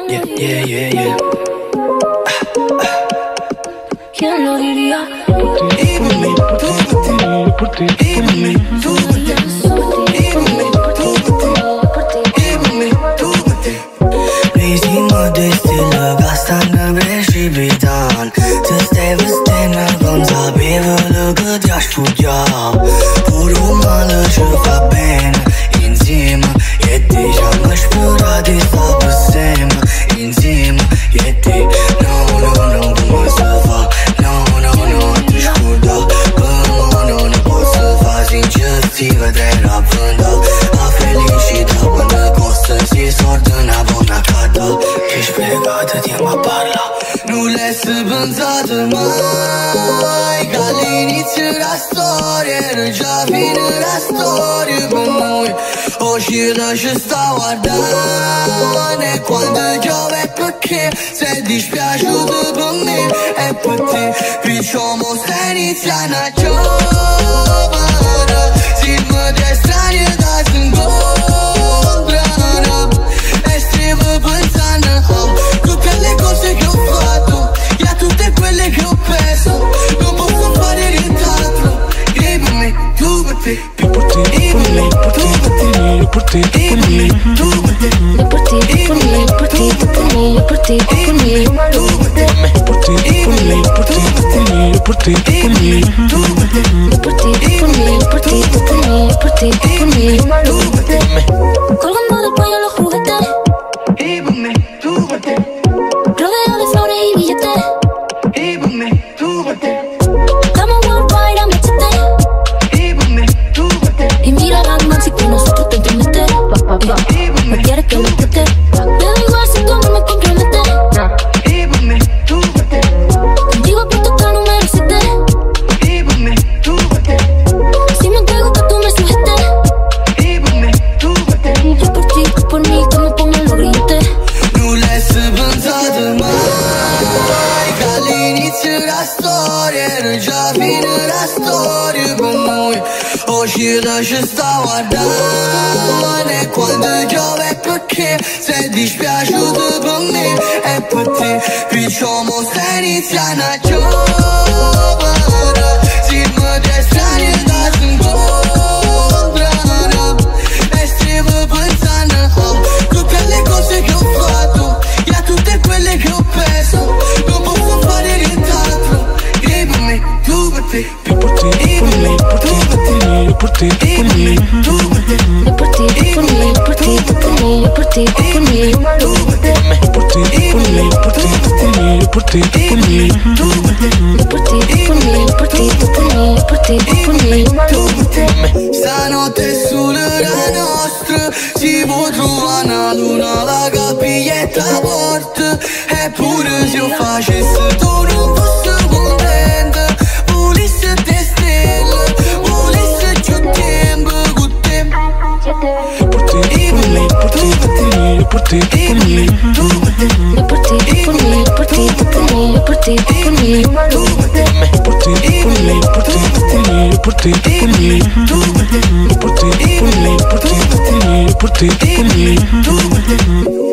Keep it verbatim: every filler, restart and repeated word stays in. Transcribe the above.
Yeah, yeah, yeah, yeah. ¿Quién lo diría? Y por mí, por ti, por ti, por ti, y por mí, tú por ti, y por mí, tú por ti, y por mí, tú por ti. Rizima de stille gastană precipitant. Să stai văstena consapevolă că te-aș putea. Pur umană ce fa bene insieme. E deja mă spera de stare sempre insieme. E te, no, no, no, cum să fac? No, no, no, te scorda. Până nu, nu pot să fac sincer. Ți-vă de la vândă. A felicita până costă. Si sortă una buona cata. Ești pregată de mă parla. Nu l'hai pensato mai che all'inizio la storia era già fine la storia per noi. Oggi ci sta guardando e quando piove perché sei dispiaciuto per me e per te. Diciamo sta iniziando a giovane. Si mi dai strani da si incontrano e stiamo pensando oh, tutte le cose che ho fatto e a tutte quelle che ho perso. Non posso fare nient'altro che per me, tu per te, e per te, e per me, tu per te, e per te, e per me, tu per te, E per te, e per me, e per te, e per me, e per te, e per me, tu per te, e per te, e per me, e per te, e per te, e per me, tu per te, E per te, e per me, e per te, e per me, e per te, e per me, tu per te, colgando del cuello los juguetes, e per me, tu per te, rodeado de flores y billetes. e per me, tu per te, Estamos worldwide a machete e per me, tu per te, y mira Batman si con nosotros te entromete. No quieres que lo explote. Me da igual si tú no me comprometes. e per me, tu per te, Contigo apuesto hasta el número siete. e per me, tu per te, Si me entrego que tú me sujetes. e per me, tu per te. Yo por ti, tú por mí, que me pongan los grilletes. Non l'hai pensato mai che all'inizio la storia era già fine la storia per noi. Oggi ci sta guardando e quando piove perché sei dispiaciuto per me e per te. Diciamo sta iniziando a giovane. Si mi dai strani da si incontrano e stiamo pensando oh, tutte le cose che ho fatto e a tutte quelle che ho perso. Non posso fare nient'altro che per me, tu per te, e per te, e per me, tu per te, e per te, e per me, tu per te, E per te, e per me, e per te, e per me, e per te, e per me, tu per te, e per te, e per me, e per te, e per te, e per me, tu per te, E per te, e per me, e per te, e per me, e per te, e per me, tu per te. Stanotte sulla nostra si può trovare una luna, la capiglietta a porta. Eppure se io facessi tu non fossi contenta. Volessi te stelle, volessi giù tempo con te. e per te, e per me, e per te, e per te, e per me, Tu per te, E per te, e per me, e per te, e per me, e per te, e per me, tu per te, e per te, e per me, e per te, e per te, e per me, tu per te, e per te, e per me, e per te, e per te, e per me, tu per te.